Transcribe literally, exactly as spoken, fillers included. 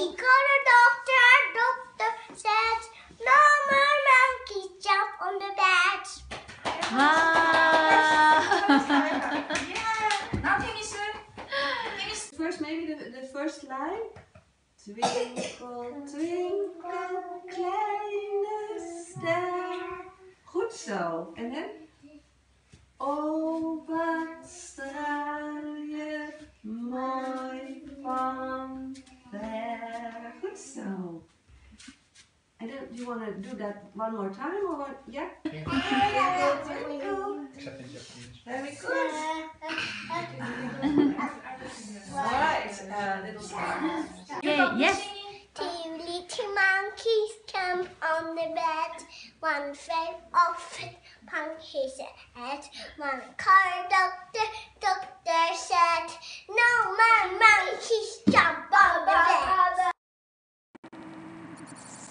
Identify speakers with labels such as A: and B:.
A: He called a doctor. Doctor said, no more monkeys jump on the bed.
B: Ah.
C: Yeah. Now tennis. Tennis. First, maybe the, the first line. Twinkle, twinkle, kleine ster. Goed zo. En dan? Oh, wat straal je mooi van ver. Goed zo. And then, do you want to do that one more time or what? Yeah? Twinkle, twinkle. Very good. Right, uh, little star.
B: Okay, yes.
A: Two little monkeys jump on the bed. One fell off it, upon his head. One called doctor. Doctor said, no more monkeys jump on the bed.